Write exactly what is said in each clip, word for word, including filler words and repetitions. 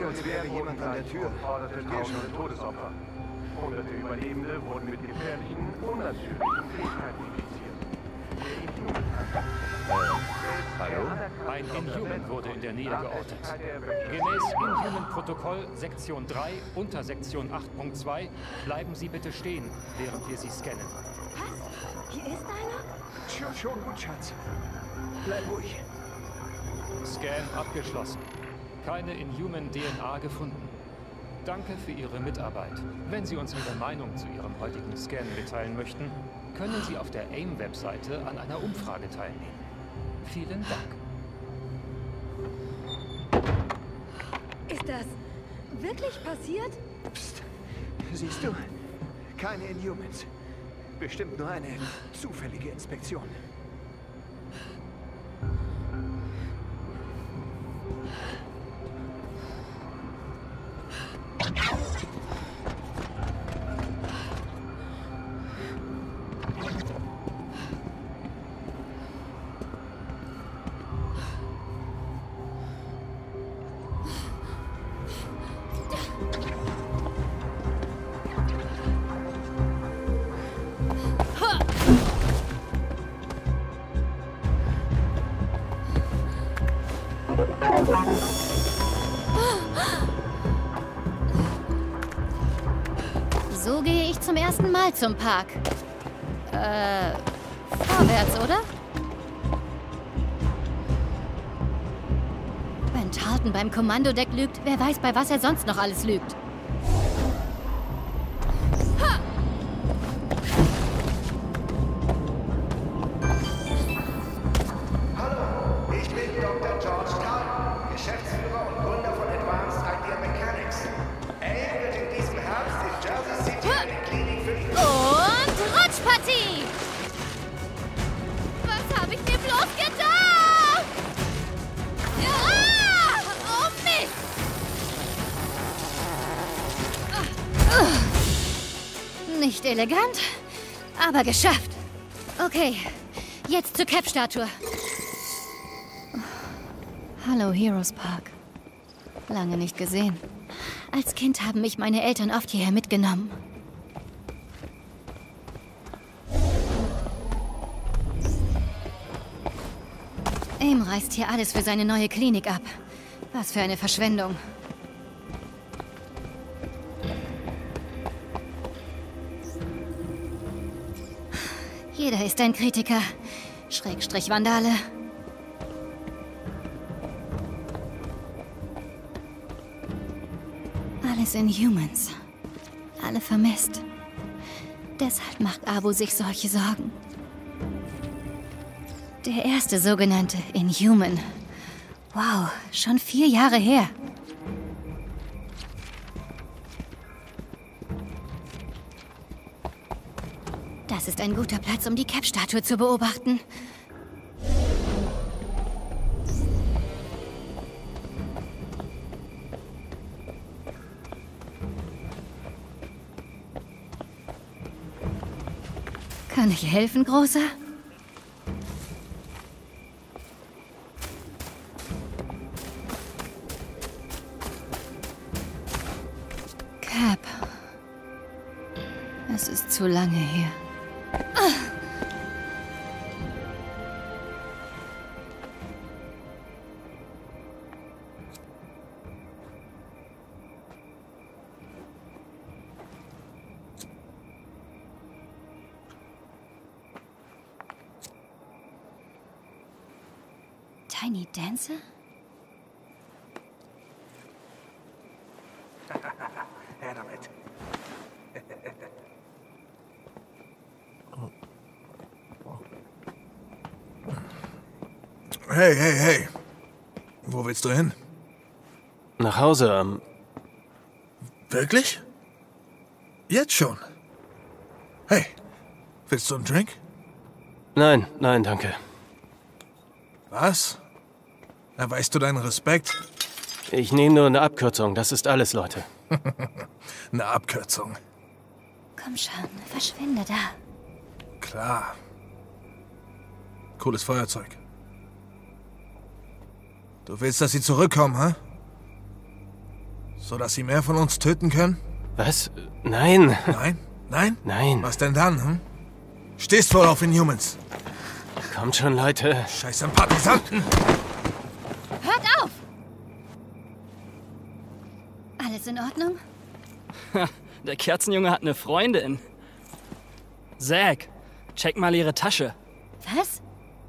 Als wäre jemand an der Tür. Forderte tausende Todesopfer. Hunderte Überlebende wurden mit gefährlichen, unnatürlichen Fähigkeiten infiziert. Hallo? Ein Inhuman wurde in der Nähe geortet. Gemäß Inhuman-Protokoll Sektion drei, Untersektion acht Punkt zwei, bleiben Sie bitte stehen, während wir Sie scannen. Was? Hier ist einer? Schon, schon gut, Schatz. Bleib ruhig. Scan abgeschlossen. Keine Inhuman-D N A gefunden. Danke für Ihre Mitarbeit. Wenn Sie uns Ihre Meinung zu Ihrem heutigen Scan mitteilen möchten, können Sie auf der AIM-Webseite an einer Umfrage teilnehmen. Vielen Dank. Ist das wirklich passiert? Psst. Siehst du? Keine Inhumans. Bestimmt nur eine zufällige Inspektion. So gehe ich zum ersten Mal zum Park. Äh, vorwärts, oder? Wenn Tarleton beim Kommandodeck lügt, wer weiß, bei was er sonst noch alles lügt. Hallo, ich bin Doktor George Tarleton, Geschäftsführer und Gründer von Advanced Idea Mechanics. AIM wird in diesem Herbst in Jersey City eine Klinik für die... Und Rutschpartie! Was habe ich mir bloß gedacht? Ja! Oh Mist! Nicht elegant, aber geschafft. Okay, jetzt zur Cap-Statue. Hallo, Heroes Park. Lange nicht gesehen. Als Kind haben mich meine Eltern oft hierher mitgenommen. AIM reißt hier alles für seine neue Klinik ab. Was für eine Verschwendung. Jeder ist ein Kritiker. Schrägstrich Vandale. Alles Inhumans. Alle vermisst. Deshalb macht Abu sich solche Sorgen. Der erste sogenannte Inhuman. Wow, schon vier Jahre her. Das ist ein guter Platz, um die Cap-Statue zu beobachten. Kann ich helfen, Großer? Cap. Es ist zu lange her. Tiny Dancer? Her damit. Hey, hey, hey. Wo willst du hin? Nach Hause, ähm... Wirklich? Jetzt schon? Hey, willst du einen Drink? Nein, nein, danke. Was? Erweist du deinen Respekt? Ich nehme nur eine Abkürzung, das ist alles, Leute. Eine Abkürzung. Komm schon, verschwinde da. Klar. Cooles Feuerzeug. Du willst, dass sie zurückkommen, hä? Sodass sie mehr von uns töten können? Was? Nein. Nein? Nein? Nein. Was denn dann, hm? Stehst wohl auf Inhumans. Kommt schon, Leute. Scheiß Sympathisanten. Hört auf! Alles in Ordnung? Der Kerzenjunge hat eine Freundin. Zack, check mal ihre Tasche. Was?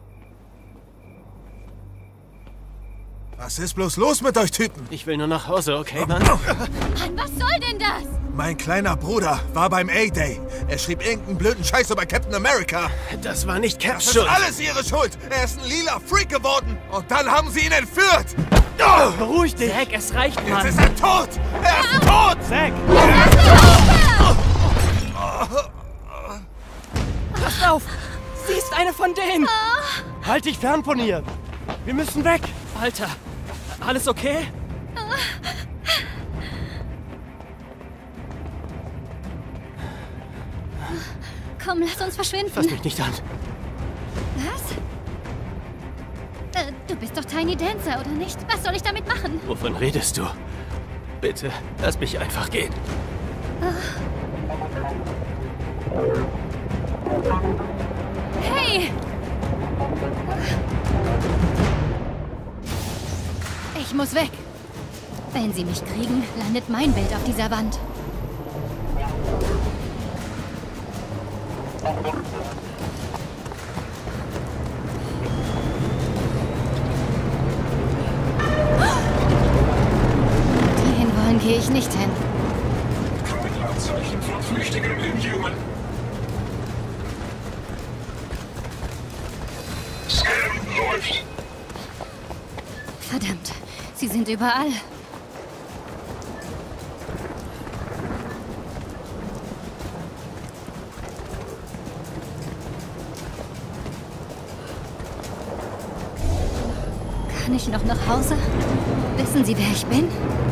Was ist bloß los mit euch Typen? Ich will nur nach Hause, okay, Mann? Mann, was soll denn das? Mein kleiner Bruder war beim A-Day. Er schrieb irgendeinen blöden Scheiß über Captain America. Das war nicht Caps Das Schuld. ist alles ihre Schuld. Er ist ein lila Freak geworden. Und dann haben sie ihn entführt. Beruhig dich. Zack, es reicht, Mann. Jetzt ist er tot. Er ist tot. Zack. Pass auf. Sie ist eine von denen. Halt dich fern von ihr. Wir müssen weg. Alter, alles okay? Komm, lass uns verschwinden. Fass mich nicht an. Was? Äh, du bist doch Tiny Dancer, oder nicht? Was soll ich damit machen? Wovon redest du? Bitte, lass mich einfach gehen. Hey! Ich muss weg. Wenn sie mich kriegen, landet mein Bild auf dieser Wand. Dahin wollen gehe ich nicht hin. Kein Anzeichen von flüchtigem Inhuman. Scan läuft. Verdammt, sie sind überall. Kann ich noch nach Hause? Wissen Sie, wer ich bin?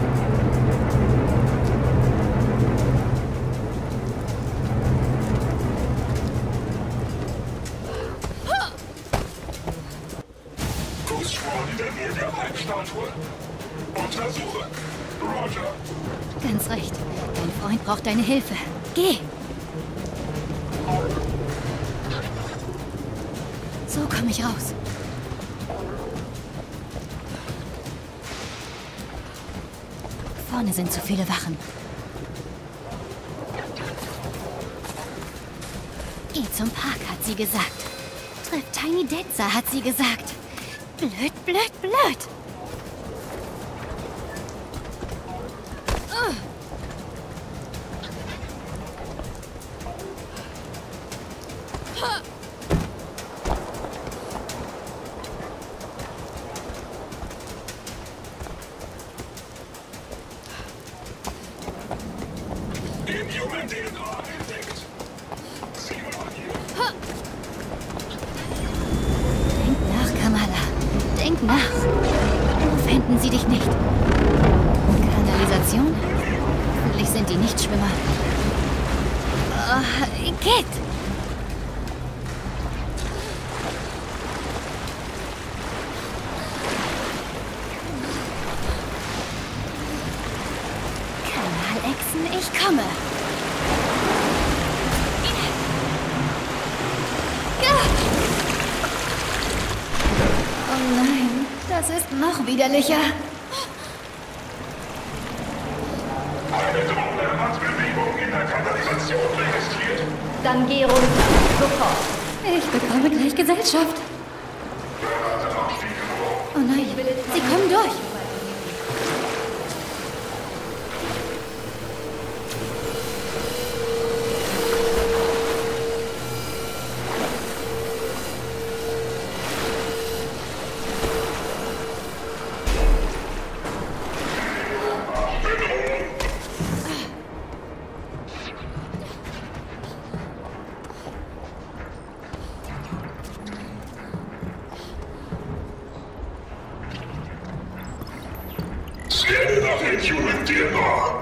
Ghost Squad in der Nähe der Halbstatue. Untersuche. Roger. Ganz recht. Dein Freund braucht deine Hilfe. Geh! So komme ich raus. Vorne sind zu viele Wachen. Geh zum Park, hat sie gesagt. Treff Tiny Dancer, hat sie gesagt. Blöd, blöd, blöd. Uh. Ha. Inhuman D N A entdeckt. Sieh mal hier. Ha. Denk nach, Kamala. Denk nach. Wo finden sie dich nicht? Kanalisation? Hoffentlich sind die Nichtschwimmer. Oh, Kit! Kanalechsen, ich komme. Oh nein, das ist noch widerlicher. Eine Drohne hat Bewegung in der Kanalisation registriert. Dann geh runter. Sofort. Ich bekomme gleich Gesellschaft. Oh nein, sie kommen durch. Scanne nach Inhuman D N A.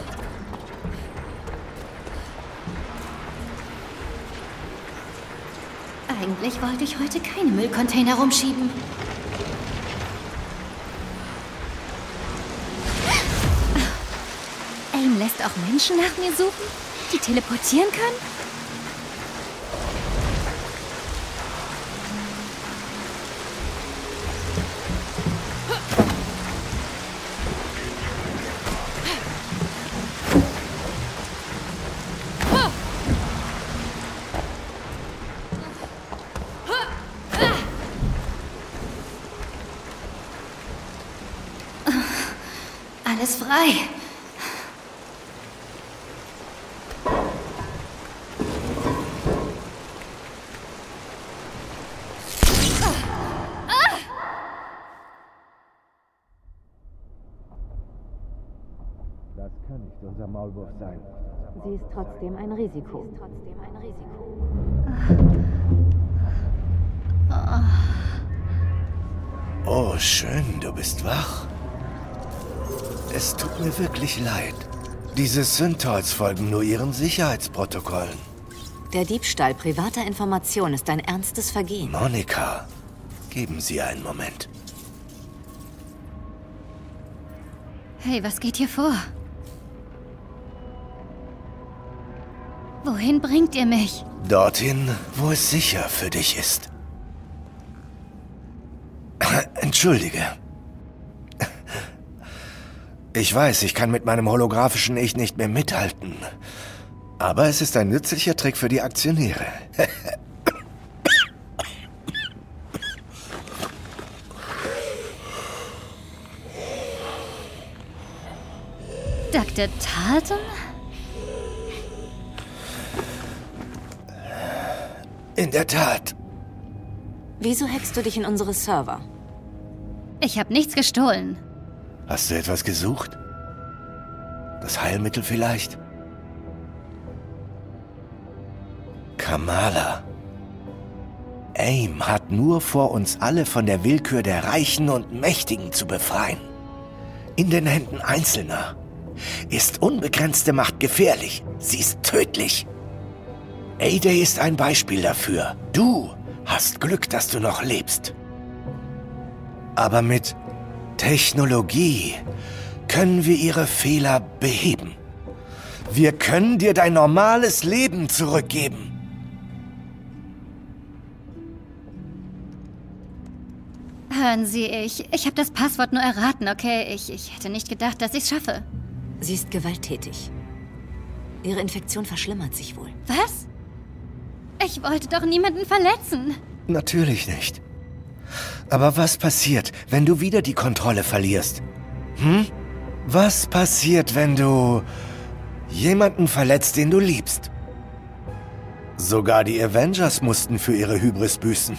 Eigentlich wollte ich heute keine Müllcontainer rumschieben. lässt auch Menschen nach mir suchen, die teleportieren können? Alles frei. Das kann nicht unser Maulwurf sein. Sie ist trotzdem ein Risiko. Trotzdem ein Risiko. Oh, schön, du bist wach. Es tut mir wirklich leid. Diese Synthols folgen nur ihren Sicherheitsprotokollen. Der Diebstahl privater Informationen ist ein ernstes Vergehen. Monika, geben Sie einen Moment. Hey, was geht hier vor? Wohin bringt ihr mich? Dorthin, wo es sicher für dich ist. Entschuldige. Ich weiß, ich kann mit meinem holographischen Ich nicht mehr mithalten. Aber es ist ein nützlicher Trick für die Aktionäre. Doktor Tarleton? In der Tat. Wieso hackst du dich in unsere Server? Ich habe nichts gestohlen. Hast du etwas gesucht? Das Heilmittel vielleicht? Kamala. AIM hat nur vor, uns alle von der Willkür der Reichen und Mächtigen zu befreien. In den Händen Einzelner ist unbegrenzte Macht gefährlich. Sie ist tödlich. A-Day ist ein Beispiel dafür. Du hast Glück, dass du noch lebst. Aber mit Technologie können wir ihre Fehler beheben. Wir können dir dein normales Leben zurückgeben. Hören Sie, ich, ich habe das Passwort nur erraten, okay? Ich, ich hätte nicht gedacht, dass ich es schaffe. Sie ist gewalttätig. Ihre Infektion verschlimmert sich wohl. Was? Ich wollte doch niemanden verletzen. Natürlich nicht. Aber was passiert, wenn du wieder die Kontrolle verlierst? Hm? Was passiert, wenn du jemanden verletzt, den du liebst? Sogar die Avengers mussten für ihre Hybris büßen.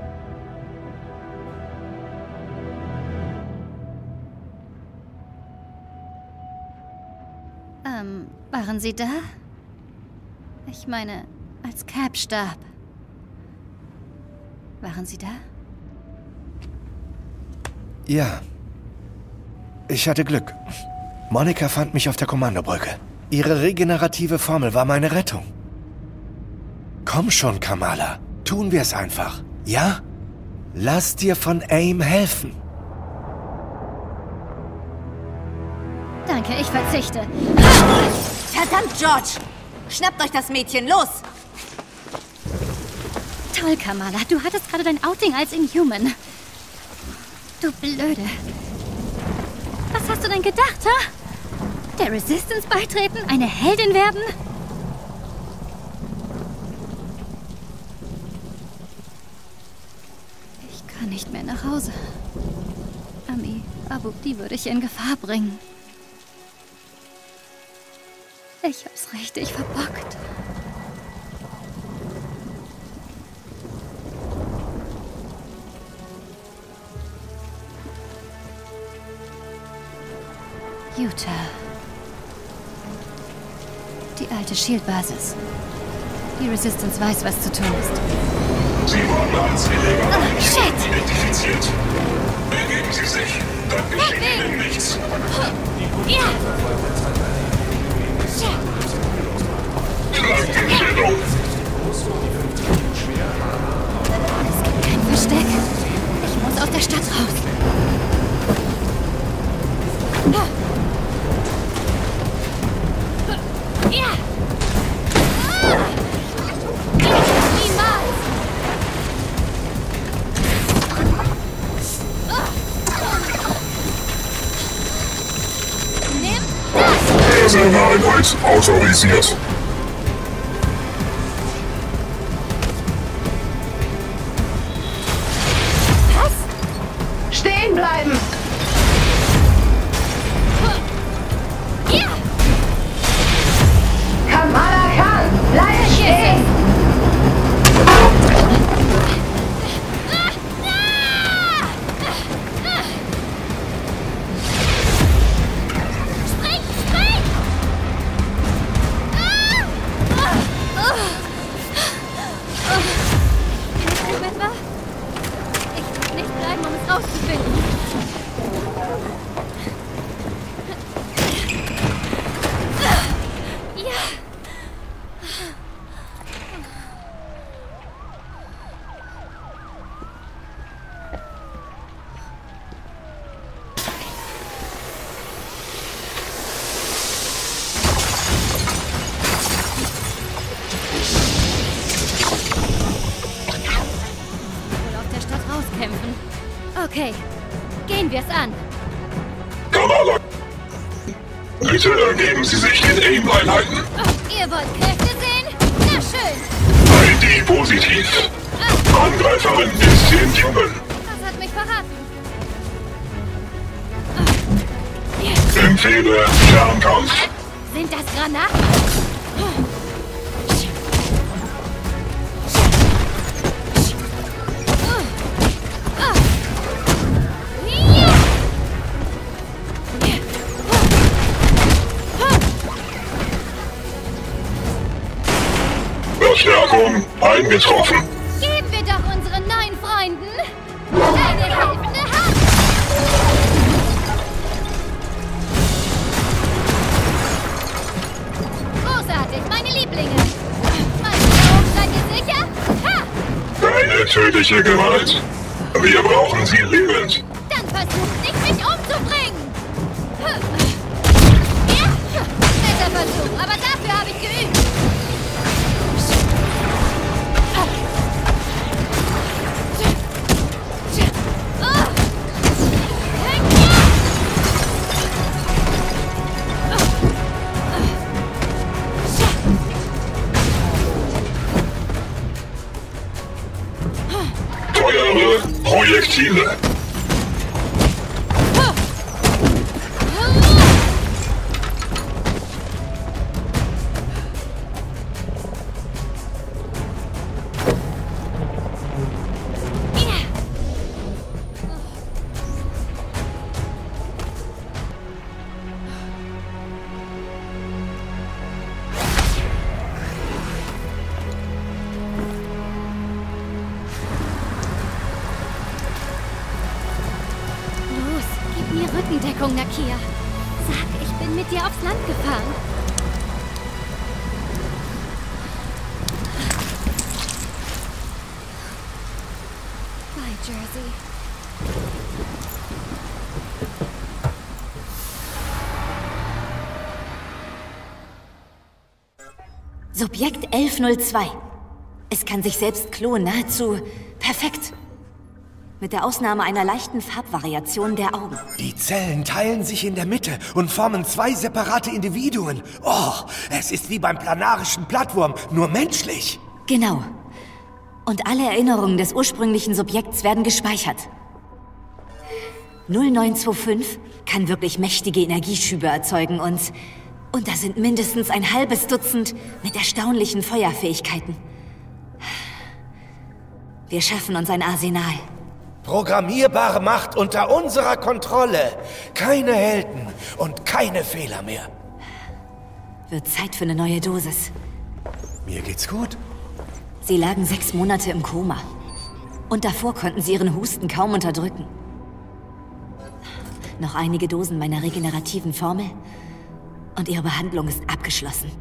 Ähm, waren Sie da? Ich meine, als Cap starb. Waren Sie da? Ja. Ich hatte Glück. Monika fand mich auf der Kommandobrücke. Ihre regenerative Formel war meine Rettung. Komm schon, Kamala. Tun wir es einfach. Ja? Lass dir von AIM helfen. Danke, ich verzichte. Verdammt, George! Schnappt euch das Mädchen, los! Toll, Kamala. Du hattest gerade dein Outing als Inhuman. Du Blöde. Was hast du denn gedacht, ha? Der Resistance beitreten? Eine Heldin werden? Ich kann nicht mehr nach Hause. Ami, Abu, die würde ich in Gefahr bringen. Ich hab's richtig verbockt. Utah. Die alte Shield-Basis. Die Resistance weiß, was zu tun ist. Sie wurden als illegal oh, shit. identifiziert. Ergeben Sie sich, dann geschieht Ihnen nichts. Ja! Schlagt den Schild um! Es gibt kein Versteck. Ich muss aus der Stadt raus. Personaleinheit autorisiert. Was? Stehen bleiben! Ja! Kamala Khan, bleib stehen! Okay, gehen wir's an. Kamala, bitte ergeben Sie sich den AIM-Einheiten. Oh, ihr wollt Kräfte sehen? Na schön. I D positiv. Ah. Angreiferin ist Inhuman. Das hat mich verraten. Oh. Empfehle Fernkampf. Sind das Granaten? Verstärkung eingetroffen. Geben wir doch unseren neuen Freunden eine helfende Hand. Großartig, meine Lieblinge. Meine Augen, seid ihr sicher? Ha! Keine tödliche Gewalt. Wir brauchen sie lebend. Dann versucht nicht, mich umzubringen. Ja, netter Versuch, aber dafür habe ich geübt. Teure Projektile. Rückendeckung, Nakia. Sag, ich bin mit dir aufs Land gefahren. Bye, Jersey. Subjekt elf null zwei. Es kann sich selbst klonen, nahezu perfekt. Mit der Ausnahme einer leichten Farbvariation der Augen. Die Zellen teilen sich in der Mitte und formen zwei separate Individuen. Oh, es ist wie beim planarischen Plattwurm, nur menschlich. Genau. Und alle Erinnerungen des ursprünglichen Subjekts werden gespeichert. null neun zwei fünf kann wirklich mächtige Energieschübe erzeugen und... Und da sind mindestens ein halbes Dutzend mit erstaunlichen Feuerfähigkeiten. Wir schaffen uns ein Arsenal. Programmierbare Macht unter unserer Kontrolle. Keine Helden und keine Fehler mehr. Wird Zeit für eine neue Dosis. Mir geht's gut. Sie lagen sechs Monate im Koma. Und davor konnten sie ihren Husten kaum unterdrücken. Noch einige Dosen meiner regenerativen Formel und ihre Behandlung ist abgeschlossen.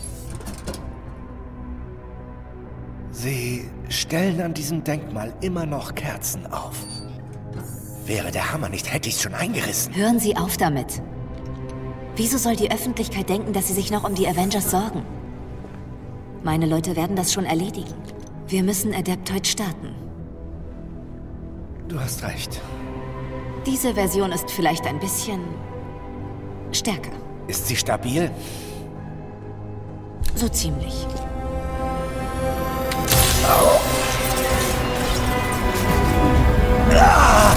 Sie stellen an diesem Denkmal immer noch Kerzen auf. Wäre der Hammer nicht, hätte ich's schon eingerissen. Hören Sie auf damit. Wieso soll die Öffentlichkeit denken, dass sie sich noch um die Avengers sorgen? Meine Leute werden das schon erledigen. Wir müssen Adeptoid starten. Du hast recht. Diese Version ist vielleicht ein bisschen stärker. Ist sie stabil? So ziemlich. Oh. Ah.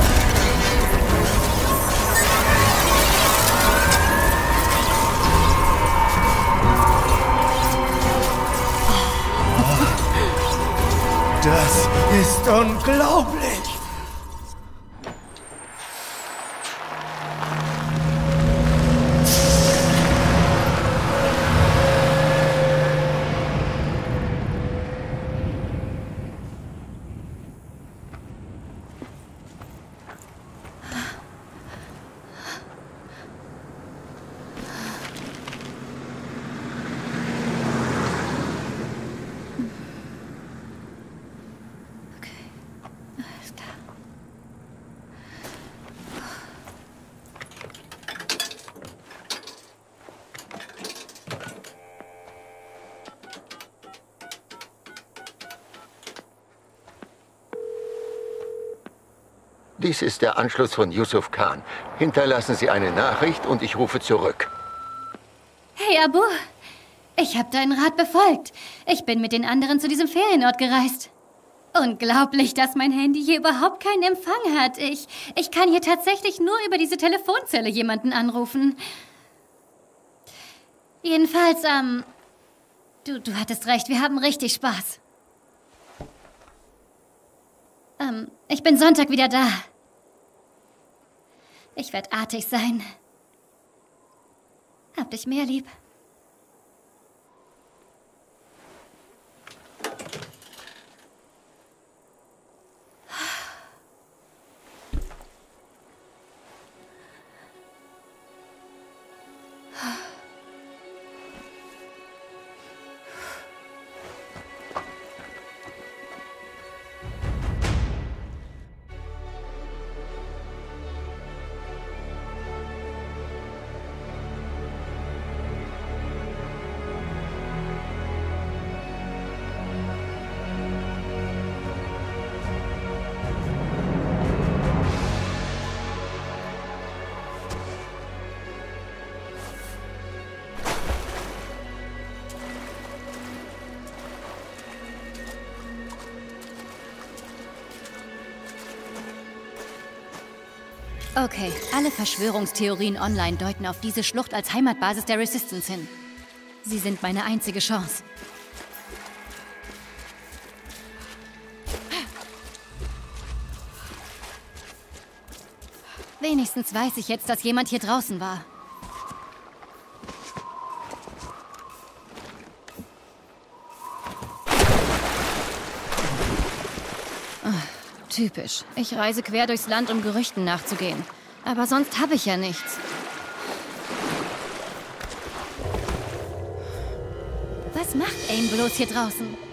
Das ist unglaublich! Dies ist der Anschluss von Yusuf Khan. Hinterlassen Sie eine Nachricht und ich rufe zurück. Hey, Abu. Ich habe deinen Rat befolgt. Ich bin mit den anderen zu diesem Ferienort gereist. Unglaublich, dass mein Handy hier überhaupt keinen Empfang hat. Ich, ich kann hier tatsächlich nur über diese Telefonzelle jemanden anrufen. Jedenfalls, ähm... Du, du hattest recht, wir haben richtig Spaß. Ähm, ich bin Sonntag wieder da. Ich werde artig sein. Hab dich mehr lieb. Okay, alle Verschwörungstheorien online deuten auf diese Schlucht als Heimatbasis der Resistance hin. Sie sind meine einzige Chance. Wenigstens weiß ich jetzt, dass jemand hier draußen war. Typisch. Ich reise quer durchs Land, um Gerüchten nachzugehen. Aber sonst habe ich ja nichts. Was macht Aim bloß hier draußen?